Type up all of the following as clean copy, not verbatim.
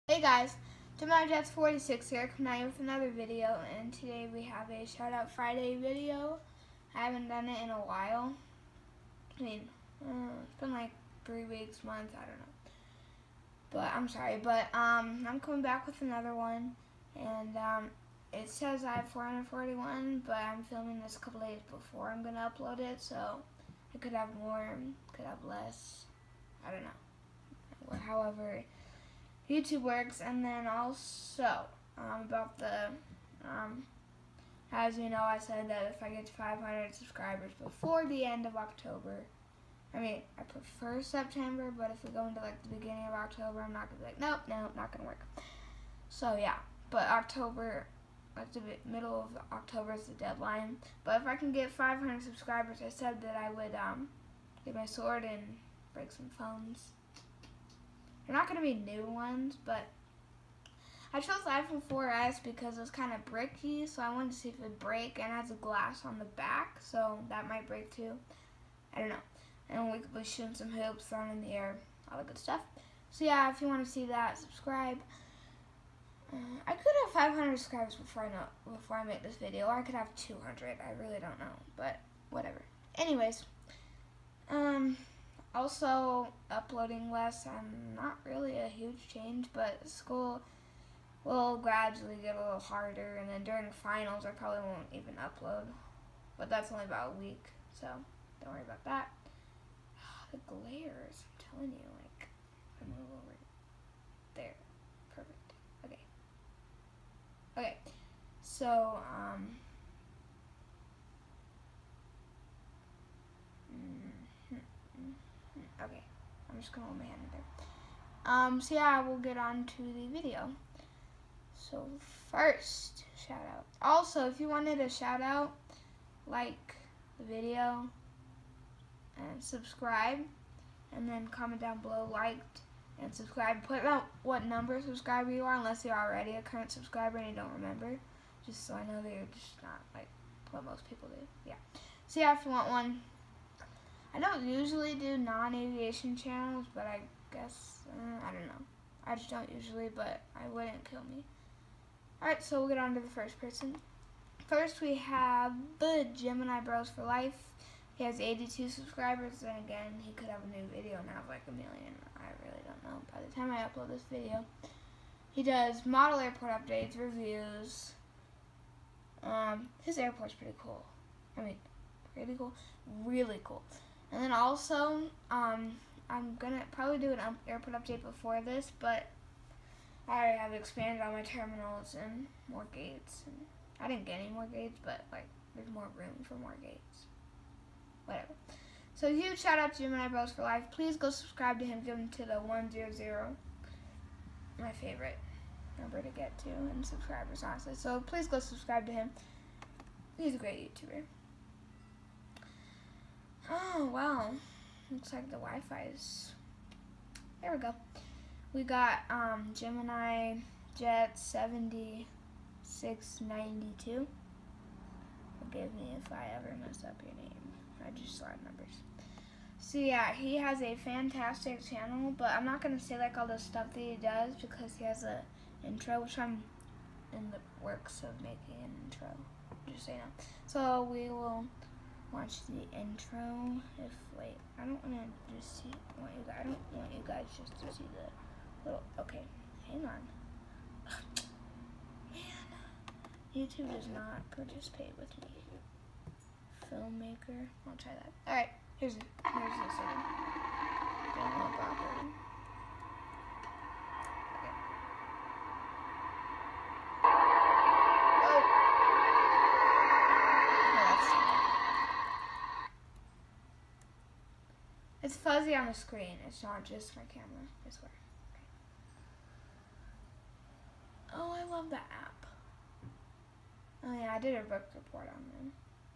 Hey guys, JamilJets46 here, coming at you with another video, and today we have a Shout Out Friday video. I haven't done it in a while. It's been like 3 weeks, months, I don't know. But I'm sorry, but I'm coming back with another one, and it says I have 441, but I'm filming this a couple days before I'm gonna upload it, so I could have more, could have less, I don't know. Or however YouTube works. And then also about the as you know, I said that if I get to 500 subscribers before the end of October, I prefer September, but if we go into like the beginning of October, I'm not gonna be like, nope, not gonna work. So yeah, but October, like the middle of October is the deadline. But if I can get 500 subscribers, I said that I would get my sword and break some phones. They're not going to be new ones, but I chose the iPhone 4S because it's kind of bricky, so I wanted to see if it would break, and it has a glass on the back, so that might break too. I don't know. And we could be shooting some hoops, throwing in the air, all that good stuff. So yeah, if you want to see that, subscribe. I could have 500 subscribers before I make this video, or I could have 200. I really don't know, but whatever. Anyways, also, uploading less, not really a huge change, but school will gradually get a little harder, and then during finals I probably won't even upload, but that's only about a week, so don't worry about that. The glares, I'm telling you, like, if I move over there, perfect. Okay, so, okay, I'm just gonna hold my hand in there. So yeah, we'll get on to the video. So first, shout out. Also, if you wanted a shout out, like the video and subscribe, and then comment down below, liked and subscribe. Put out what number subscriber you are, unless you're already a current subscriber and you don't remember, just so I know that you're just not like what most people do. Yeah. So yeah, if you want one. I don't usually do non-aviation channels, but I guess, I don't know. I just don't usually, but I wouldn't kill me. Alright, so we'll get on to the first person. First we have the Gemini Bros for Life. He has 82 subscribers, and again, he could have a new video and have like 1 million. I really don't know by the time I upload this video. He does model airport updates, reviews. His airport's pretty cool. Pretty cool. Really cool. And then also, I'm gonna probably do an airport update before this, but I have expanded on my terminals and more gates. And I didn't get any more gates, but like there's more room for more gates. Whatever. So huge shout out to Gemini Bros for Life. Please go subscribe to him. Give him to the 100. My favorite number to get to in subscribers, honestly. So please go subscribe to him. He's a great YouTuber. Oh, wow. Looks like the Wi-Fi is... There we go. We got Gemini Jet 7692. Forgive me if I ever mess up your name. I just slide numbers. So yeah, he has a fantastic channel, but I'm not going to say like all the stuff that he does because he has a intro, which I'm in the works of making an intro. Just so you know. So we will... watch the intro. I don't want to just see. I don't want you guys just to see the little. Okay, hang on. Man, YouTube does not participate with me. Filmmaker. I'll try that. All right, here's this one. Download properly. It's fuzzy on the screen. It's not just my camera, I swear. Okay. Oh, I love the app. Oh yeah, I did a book report on them.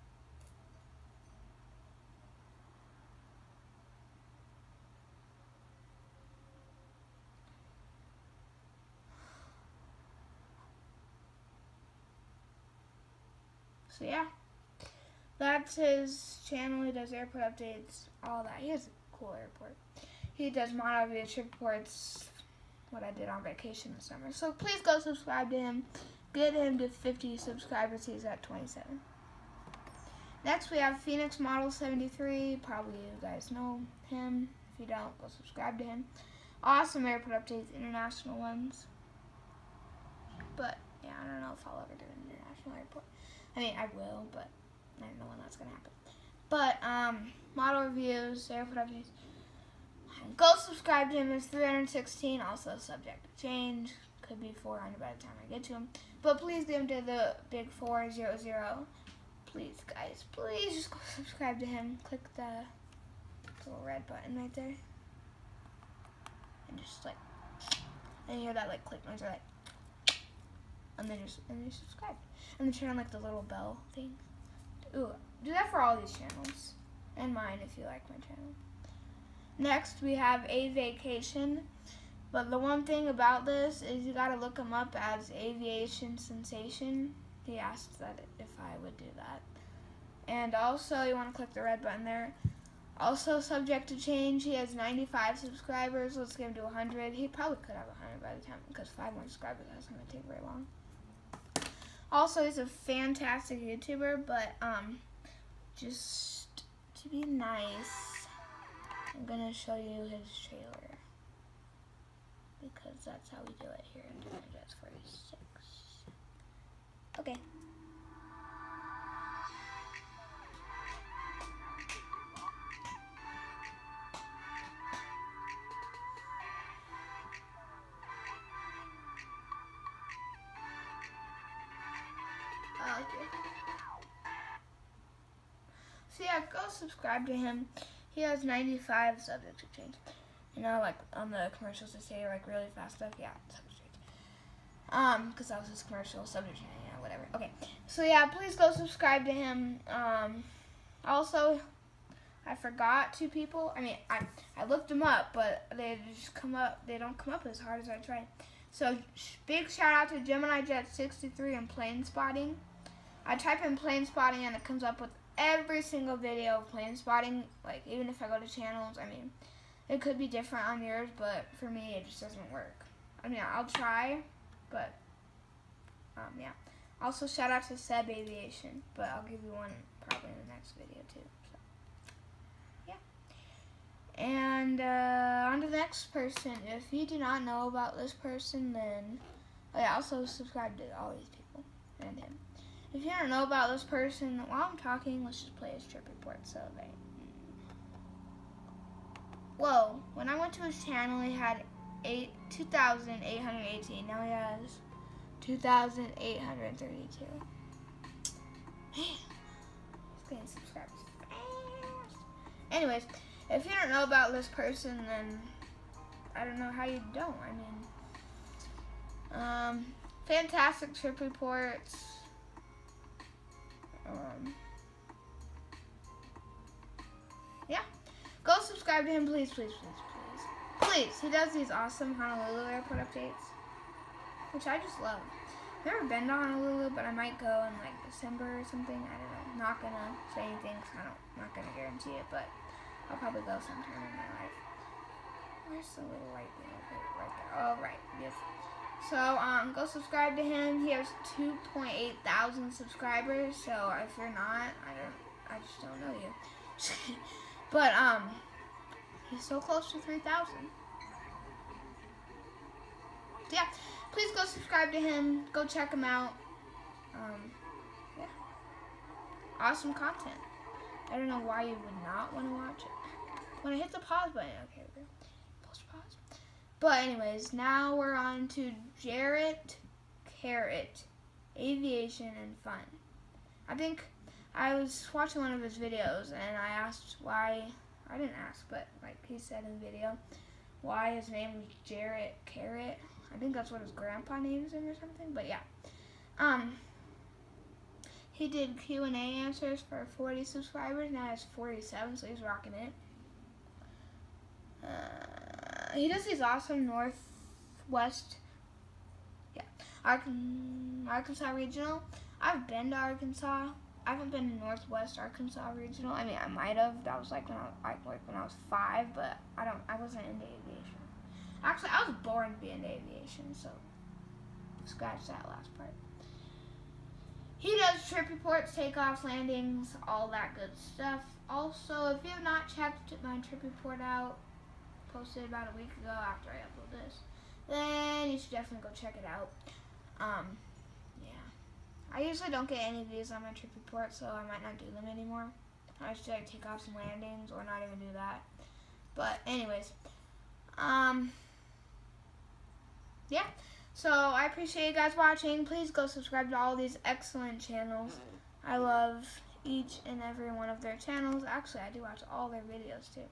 So yeah. That's his channel. He does airport updates, all that. He has a cool airport. He does model via trip reports, what I did on vacation this summer. So please go subscribe to him. Get him to 50 subscribers. He's at 27. Next, we have Phoenix Model 73. Probably you guys know him. If you don't, go subscribe to him. Awesome airport updates, international ones. But, yeah, I don't know if I'll ever do an international airport. I mean, I will, but I don't know when that's going to happen. But, model reviews, airport updates. Go subscribe to him. It's 316, also subject to change. Could be 400 by the time I get to him. But please get him to the big 400. Please, guys, please just go subscribe to him. Click the little red button right there. And just like, and you hear that like click noise or like, and then you subscribe. And then turn on like the little bell thing. Ooh, do that for all these channels. And mine if you like my channel. Next, we have A Vacation. But the one thing about this is you gotta look him up as Aviation Sensation. He asked that if I would do that. And also, you want to click the red button there. Also, subject to change. He has 95 subscribers. Let's get him to 100. He probably could have 100 by the time, because 5 more subscribers, that's going to take very long. Also, he's a fantastic YouTuber, but just to be nice, I'm going to show you his trailer. Because that's how we do it here in Jets 46. Okay. So yeah, go subscribe to him. He has 95 subject to change. You know, like on the commercials they say like really fast stuff. Yeah, subject to change. Because that was his commercial, subject to change, yeah, whatever. Okay. So yeah, please go subscribe to him. Also, I forgot 2 people. I mean, I looked them up, but they just come up. They don't come up as hard as I tried. So big shout out to Gemini Jet 63 and plane spotting. I type in plane spotting and it comes up with every single video of plane spotting. Like even if I go to channels, I mean, it could be different on yours, but for me it just doesn't work. I mean, I'll try, but yeah. Also shout out to Seb Aviation, but I'll give you one probably in the next video too. So yeah. And on to the next person. If you do not know about this person, then yeah, also subscribe to all these people and him. If you don't know about this person, while I'm talking, let's just play his trip report. So they. Whoa! When I went to his channel, he had 2,818. Now he has 2,832. Man, he's getting subscribers fast. Anyways, if you don't know about this person, then I don't know how you don't. I mean, fantastic trip reports. Yeah, go subscribe to him, please, please, please, please. Please, he does these awesome Honolulu airport updates, which I just love. I've never been to Honolulu, but I might go in like December or something. I don't know. Not gonna say anything, cause I'm not gonna guarantee it, but I'll probably go sometime in my life. Where's the little light right there? Oh, right, beautiful. So, go subscribe to him. He has 2.8 thousand subscribers. So, if you're not, I just don't know you. But, he's so close to 3,000. So, yeah, please go subscribe to him. Go check him out. Yeah. Awesome content. I don't know why you would not want to watch it. When I hit the pause button, okay, pause. But anyways, now we're on to Jarrett Carrot, Aviation and Fun. I think I was watching one of his videos and I asked why, I didn't ask, but like he said in the video, why his name was Jarrett Carrot. I think that's what his grandpa names him or something, but yeah. He did Q&A answers for 40 subscribers, now he has 47, so he's rocking it. He does these awesome Northwest, yeah, Arkansas Regional. I've been to Arkansas. I haven't been to Northwest Arkansas Regional. I mean, I might have. That was like when I was 5, but I wasn't into aviation. Actually, I was born to be in aviation, so scratch that last part. He does trip reports, takeoffs, landings, all that good stuff. Also, if you have not checked my trip report out, posted about a week ago after I upload this, then you should definitely go check it out. Yeah. I usually don't get any views on my trip report, so I might not do them anymore. I should like takeoffs and landings, or not even do that. But anyways, yeah. So I appreciate you guys watching. Please go subscribe to all these excellent channels. I love each and every one of their channels. Actually, I do watch all their videos too.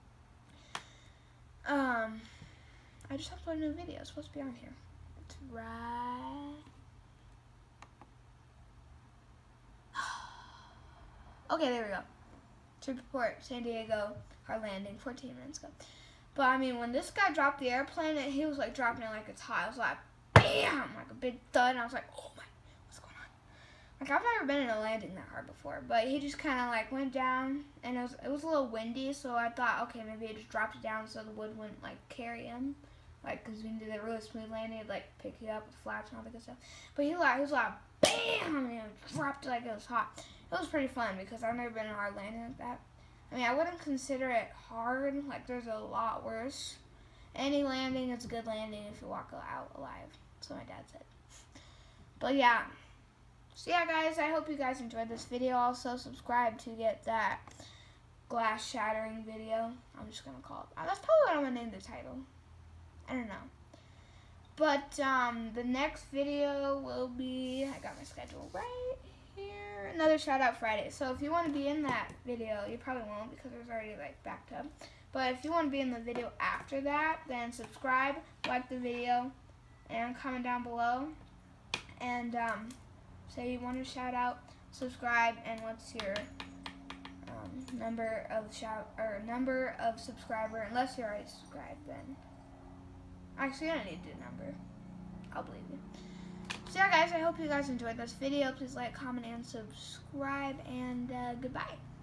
I just uploaded a new video. It's supposed to be on here. It's right. Okay, there we go. Trip report, San Diego, hard landing, 14 minutes ago. But I mean, when this guy dropped the airplane, he was like dropping it like it's hot. It was like, bam, like a big thud, and I was like, oh my, what's going on? Like, I've never been in a landing that hard before, but he just kind of like went down, and it was a little windy, so I thought, okay, maybe he just dropped it down so the wood wouldn't like carry him, like, because when you did a really smooth landing, it'd like pick you up with flaps and all that good stuff. But he was like, bam, and he dropped it like it was hot. It was pretty fun because I've never been in a hard landing like that. I mean, I wouldn't consider it hard. Like, there's a lot worse. Any landing is a good landing if you walk out alive. That's what my dad said. But yeah. So yeah, guys, I hope you guys enjoyed this video. Also, subscribe to get that glass shattering video. I'm just going to call it. That's probably what I'm going to name the title. I don't know. But the next video will be, I got my schedule right here, another shout out Friday. So if you want to be in that video, you probably won't because it was already like backed up. But if you want to be in the video after that, then subscribe, like the video, and comment down below. And say you want to shout out, subscribe, and what's your number of subscriber. Unless you're already subscribed, then actually I don't need to do a number. I'll believe you. So yeah, guys, I hope you guys enjoyed this video. Please like, comment, and subscribe, and goodbye.